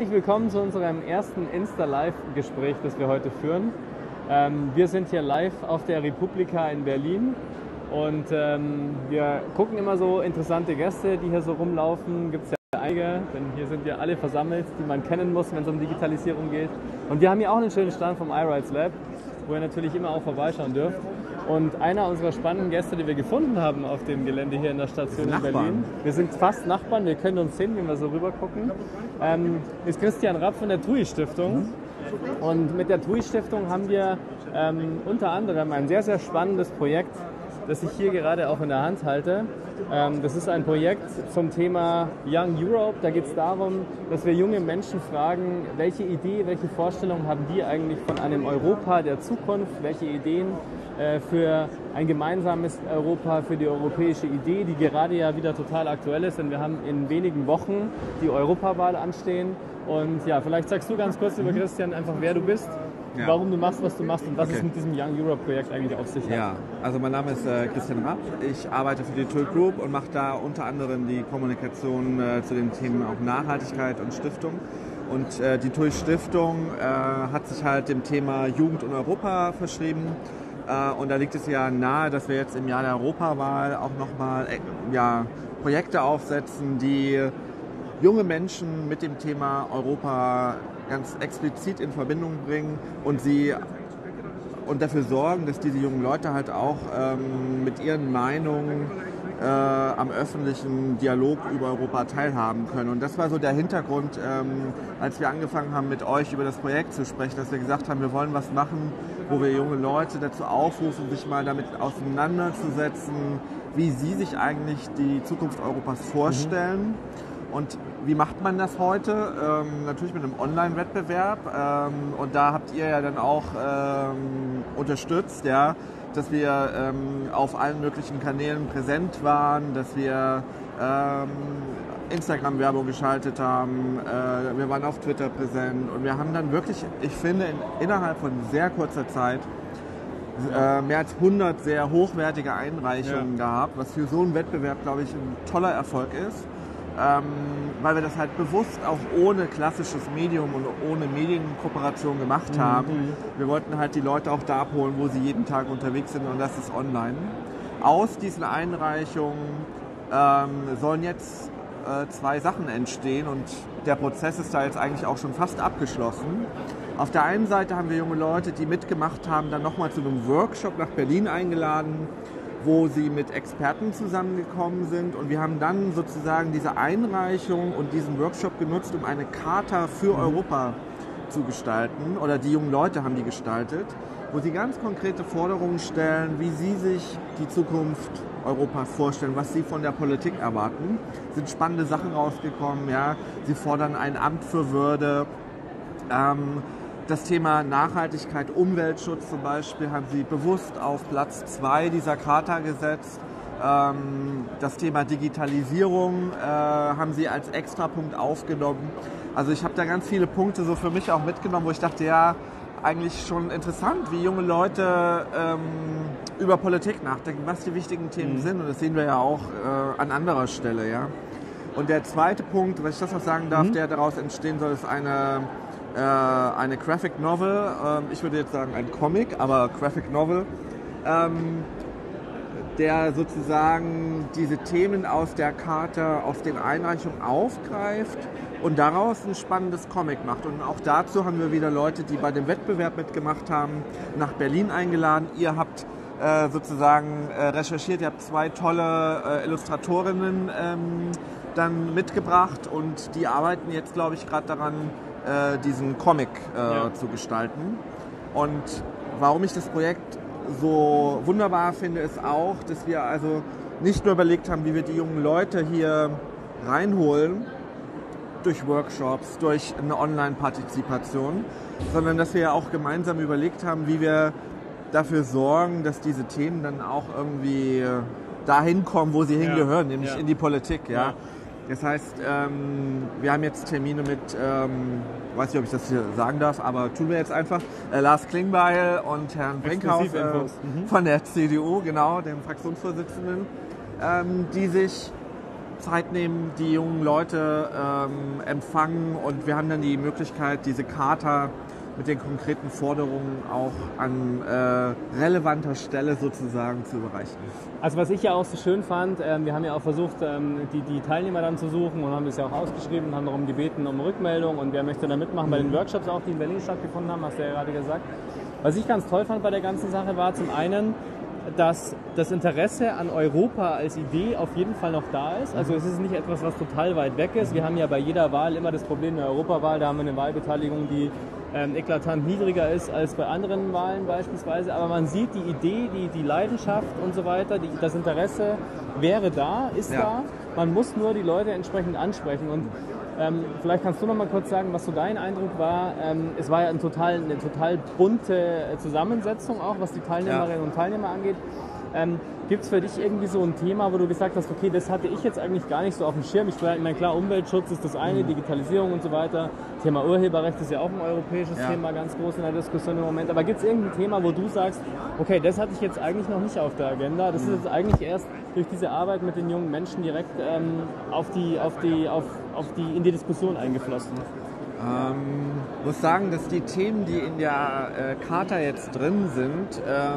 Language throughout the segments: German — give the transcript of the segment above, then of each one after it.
Herzlich willkommen zu unserem ersten Insta-Live-Gespräch, das wir heute führen. Wir sind hier live auf der Republika in Berlin und wir gucken immer so interessante Gäste, die hier so rumlaufen. Gibt es ja einige, denn hier sind wir alle versammelt, die man kennen muss, wenn es um Digitalisierung geht. Und wir haben hier auch einen schönen Stand vom iRights Lab, wo ihr natürlich immer auch vorbeischauen dürft. Und einer unserer spannenden Gäste, die wir gefunden haben auf dem Gelände hier in der Station in Berlin, wir sind fast Nachbarn, wir können uns sehen, wenn wir so rüber gucken, ist Christian Rapp von der TUI-Stiftung. Und mit der TUI-Stiftung haben wir unter anderem ein sehr, sehr spannendes Projekt, das ich hier gerade auch in der Hand halte. Das ist ein Projekt zum Thema Young Europe. Da geht es darum, dass wir junge Menschen fragen, welche Idee, welche Vorstellungen haben die eigentlich von einem Europa der Zukunft, welche Ideen für ein gemeinsames Europa, für die europäische Idee, die gerade ja wieder total aktuell ist, denn wir haben in wenigen Wochen die Europawahl anstehen. Und ja, vielleicht sagst du ganz kurz, lieber Christian, einfach wer du bist, warum du machst, was du machst und was es mit diesem Young Europe Projekt eigentlich auf sich hat. Ja, also mein Name ist Christian Rapp, ich arbeite für die TUI Group und mache da unter anderem die Kommunikation zu den Themen auch Nachhaltigkeit und Stiftung. Und die TUI Stiftung hat sich halt dem Thema Jugend und Europa verschrieben. Und da liegt es ja nahe, dass wir jetzt im Jahr der Europawahl auch nochmal Projekte aufsetzen, die junge Menschen mit dem Thema Europa ganz explizit in Verbindung bringen und dafür sorgen, dass diese jungen Leute halt auch mit ihren Meinungen am öffentlichen Dialog über Europa teilhaben können. Und das war so der Hintergrund, als wir angefangen haben, mit euch über das Projekt zu sprechen, dass wir gesagt haben, wir wollen was machen, wo wir junge Leute dazu aufrufen, sich mal damit auseinanderzusetzen, wie sie sich eigentlich die Zukunft Europas vorstellen. Und wie macht man das heute? Natürlich mit einem Online-Wettbewerb. Und da habt ihr ja dann auch unterstützt, ja, dass wir auf allen möglichen Kanälen präsent waren, dass wir Instagram-Werbung geschaltet haben, wir waren auf Twitter präsent und wir haben dann wirklich, ich finde, innerhalb von sehr kurzer Zeit mehr als 100 sehr hochwertige Einreichungen gehabt, was für so einen Wettbewerb, glaube ich, ein toller Erfolg ist. Weil wir das halt bewusst auch ohne klassisches Medium und ohne Medienkooperation gemacht haben. Wir wollten halt die Leute auch da abholen, wo sie jeden Tag unterwegs sind, und das ist online. Aus diesen Einreichungen sollen jetzt 2 Sachen entstehen und der Prozess ist da jetzt eigentlich auch schon fast abgeschlossen. Auf der einen Seite haben wir junge Leute, die mitgemacht haben, dann nochmal zu einem Workshop nach Berlin eingeladen, wo sie mit Experten zusammengekommen sind, und wir haben dann sozusagen diese Einreichung und diesen Workshop genutzt, um eine Charta für Europa zu gestalten, oder die jungen Leute haben die gestaltet, wo sie ganz konkrete Forderungen stellen, wie sie sich die Zukunft Europas vorstellen, was sie von der Politik erwarten. Es sind spannende Sachen rausgekommen, ja. Sie fordern ein Amt für Würde. Das Thema Nachhaltigkeit, Umweltschutz zum Beispiel haben sie bewusst auf Platz 2 dieser Charta gesetzt. Das Thema Digitalisierung haben sie als Extrapunkt aufgenommen. Also ich habe da ganz viele Punkte so für mich auch mitgenommen, wo ich dachte, ja, eigentlich schon interessant, wie junge Leute über Politik nachdenken, was die wichtigen Themen sind. Und das sehen wir ja auch an anderer Stelle. Ja. Und der zweite Punkt, wenn ich das noch sagen darf, der daraus entstehen soll, ist eine Graphic Novel, ich würde jetzt sagen ein Comic, aber Graphic Novel, der sozusagen diese Themen aus der Charta, aus den Einreichungen aufgreift und daraus ein spannendes Comic macht. Und auch dazu haben wir wieder Leute, die bei dem Wettbewerb mitgemacht haben, nach Berlin eingeladen. Ihr habt sozusagen recherchiert, ihr habt 2 tolle Illustratorinnen dann mitgebracht, und die arbeiten jetzt, glaube ich, gerade daran, diesen Comic zu gestalten. Und warum ich das Projekt so wunderbar finde, ist auch, dass wir also nicht nur überlegt haben, wie wir die jungen Leute hier reinholen, durch Workshops, durch eine Online-Partizipation, sondern dass wir ja auch gemeinsam überlegt haben, wie wir dafür sorgen, dass diese Themen dann auch irgendwie dahin kommen, wo sie hingehören, nämlich in die Politik. Ja. Das heißt, wir haben jetzt Termine mit, weiß nicht, ob ich das hier sagen darf, aber tun wir jetzt einfach, Lars Klingbeil und Herrn Brinkhaus von der CDU, genau, dem Fraktionsvorsitzenden, die sich Zeit nehmen, die jungen Leute empfangen und wir haben dann die Möglichkeit, diese Charta mit den konkreten Forderungen auch an relevanter Stelle sozusagen zu überreichen. Also was ich ja auch so schön fand, wir haben ja auch versucht, die Teilnehmer dann zu suchen und haben das ja auch ausgeschrieben und haben darum gebeten um Rückmeldung und wer möchte da mitmachen bei den Workshops auch, die in Berlin stattgefunden haben, hast du ja gerade gesagt. Was ich ganz toll fand bei der ganzen Sache war zum einen, dass das Interesse an Europa als Idee auf jeden Fall noch da ist. Also es ist nicht etwas, was total weit weg ist. Wir haben ja bei jeder Wahl immer das Problem der Europawahl, da haben wir eine Wahlbeteiligung, die eklatant niedriger ist als bei anderen Wahlen beispielsweise. Aber man sieht die Idee, die Leidenschaft und so weiter, das Interesse wäre da, ist da. Man muss nur die Leute entsprechend ansprechen. Und vielleicht kannst du noch mal kurz sagen, was so dein Eindruck war. Es war ja eine total bunte Zusammensetzung auch, was die Teilnehmerinnen und Teilnehmer angeht. Gibt es für dich irgendwie so ein Thema, wo du gesagt hast, okay, das hatte ich jetzt eigentlich gar nicht so auf dem Schirm. Ich meine, klar, Umweltschutz ist das eine, Digitalisierung und so weiter. Thema Urheberrecht ist ja auch ein europäisches Thema, ganz groß in der Diskussion im Moment. Aber gibt es irgendein Thema, wo du sagst, okay, das hatte ich jetzt eigentlich noch nicht auf der Agenda. Das ist jetzt eigentlich erst durch diese Arbeit mit den jungen Menschen direkt in die Diskussion eingeflossen? Ich muss sagen, dass die Themen, die in der Charta jetzt drin sind,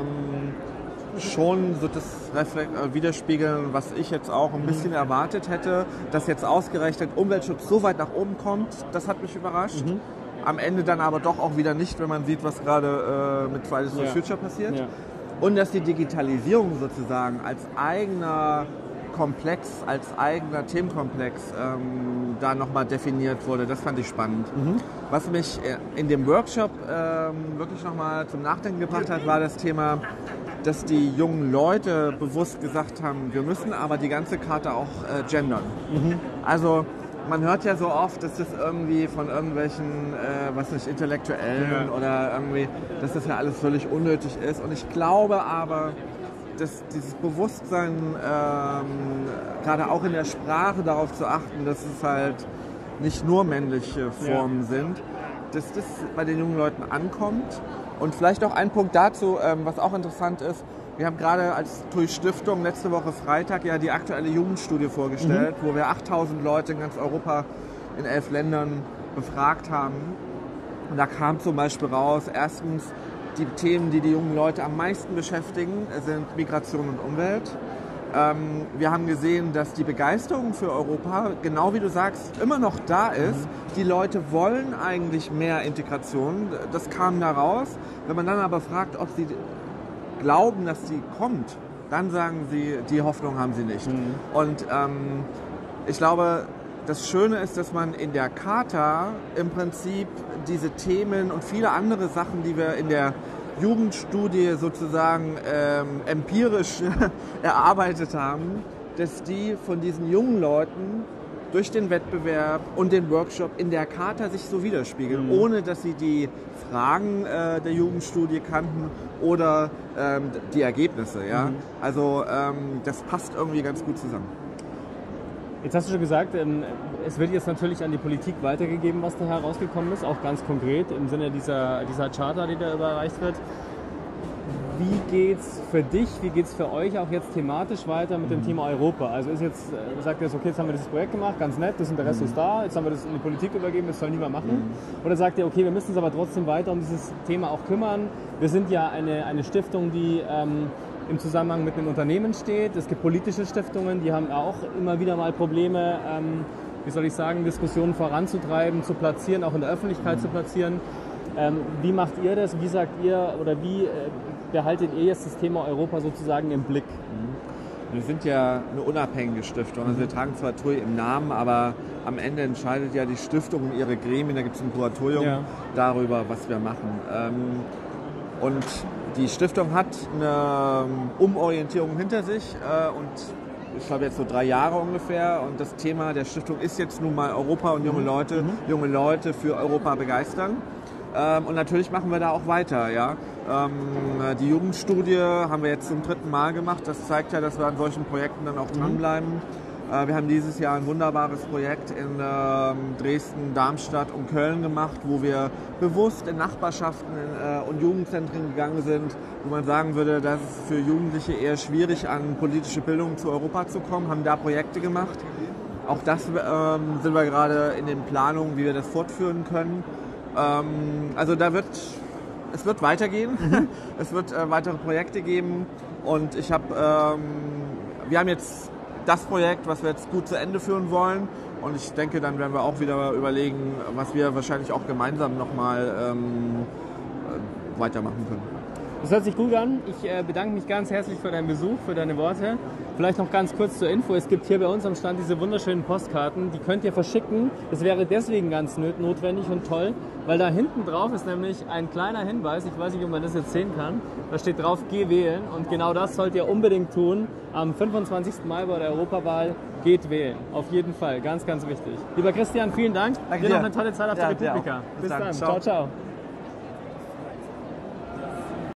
schon so das widerspiegeln, was ich jetzt auch ein bisschen erwartet hätte, dass jetzt ausgerechnet Umweltschutz so weit nach oben kommt, das hat mich überrascht. Am Ende dann aber doch auch wieder nicht, wenn man sieht, was gerade mit Fridays for Future passiert. Und dass die Digitalisierung sozusagen als eigener Komplex, als eigener Themenkomplex da nochmal definiert wurde, das fand ich spannend. Was mich in dem Workshop wirklich nochmal zum Nachdenken gebracht hat, war das Thema, dass die jungen Leute bewusst gesagt haben, wir müssen aber die ganze Charta auch gendern. Also man hört ja so oft, dass das irgendwie von irgendwelchen, Intellektuellen oder irgendwie, dass das ja alles völlig unnötig ist. Und ich glaube aber, dass dieses Bewusstsein, gerade auch in der Sprache darauf zu achten, dass es halt nicht nur männliche Formen sind, dass das bei den jungen Leuten ankommt. Und vielleicht auch ein Punkt dazu, was auch interessant ist, wir haben gerade als TUI Stiftung letzte Woche Freitag ja die aktuelle Jugendstudie vorgestellt, wo wir 8000 Leute in ganz Europa in 11 Ländern befragt haben. Und da kam zum Beispiel raus, erstens, die Themen, die die jungen Leute am meisten beschäftigen, sind Migration und Umwelt. Wir haben gesehen, dass die Begeisterung für Europa, genau wie du sagst, immer noch da ist. Die Leute wollen eigentlich mehr Integration. Das kam da raus. Wenn man dann aber fragt, ob sie glauben, dass sie kommt, dann sagen sie, die Hoffnung haben sie nicht. Und ich glaube, das Schöne ist, dass man in der Charta im Prinzip diese Themen und viele andere Sachen, die wir in der Jugendstudie sozusagen empirisch erarbeitet haben, dass die von diesen jungen Leuten durch den Wettbewerb und den Workshop in der Charta sich so widerspiegeln, ohne dass sie die Fragen der Jugendstudie kannten oder die Ergebnisse. Ja? Also das passt irgendwie ganz gut zusammen. Jetzt hast du schon gesagt, es wird jetzt natürlich an die Politik weitergegeben, was da herausgekommen ist, auch ganz konkret im Sinne dieser Charta, die da überreicht wird. Wie geht's für dich, wie geht's für euch auch jetzt thematisch weiter mit dem Thema Europa? Also ist jetzt, sagt ihr jetzt, okay, jetzt haben wir dieses Projekt gemacht, ganz nett, das Interesse ist da, jetzt haben wir das in die Politik übergeben, das soll niemand machen? Oder sagt ihr, okay, wir müssen uns aber trotzdem weiter um dieses Thema auch kümmern? Wir sind ja eine Stiftung, die im Zusammenhang mit einem Unternehmen steht. Es gibt politische Stiftungen, die haben auch immer wieder mal Probleme, Diskussionen voranzutreiben, zu platzieren, auch in der Öffentlichkeit zu platzieren. Wie macht ihr das? Wie sagt ihr oder wie behaltet ihr jetzt das Thema Europa sozusagen im Blick? Wir sind ja eine unabhängige Stiftung. Also wir tragen zwar TUI im Namen, aber am Ende entscheidet ja die Stiftung und ihre Gremien, da gibt es ein Kuratorium darüber, was wir machen. Und die Stiftung hat eine Umorientierung hinter sich und ich glaube jetzt so 3 Jahre ungefähr. Und das Thema der Stiftung ist jetzt nun mal Europa und junge Leute für Europa begeistern. Und natürlich machen wir da auch weiter. Ja? Die Jugendstudie haben wir jetzt zum 3. Mal gemacht. Das zeigt ja, dass wir an solchen Projekten dann auch dranbleiben. Wir haben dieses Jahr ein wunderbares Projekt in Dresden, Darmstadt und Köln gemacht, wo wir bewusst in Nachbarschaften und Jugendzentren gegangen sind, wo man sagen würde, das ist für Jugendliche eher schwierig, an politische Bildung zu Europa zu kommen, haben da Projekte gemacht. Auch das sind wir gerade in den Planungen, wie wir das fortführen können. Also es wird weitergehen, es wird weitere Projekte geben und wir haben jetzt das Projekt, was wir jetzt gut zu Ende führen wollen und ich denke, dann werden wir auch wieder überlegen, was wir wahrscheinlich auch gemeinsam nochmal weitermachen können. Das hört sich gut an. Ich bedanke mich ganz herzlich für deinen Besuch, für deine Worte. Vielleicht noch ganz kurz zur Info. Es gibt hier bei uns am Stand diese wunderschönen Postkarten. Die könnt ihr verschicken. Das wäre deswegen ganz notwendig und toll, weil da hinten drauf ist nämlich ein kleiner Hinweis. Ich weiß nicht, ob man das jetzt sehen kann. Da steht drauf, geh wählen. Und genau das sollt ihr unbedingt tun. Am 25. Mai bei der Europawahl geht wählen. Auf jeden Fall. Ganz, ganz wichtig. Lieber Christian, vielen Dank. Danke dir dir. noch eine tolle Zeit auf der dir Republika. auch. Bis Bis dann. dann. Ciao. Ciao, ciao.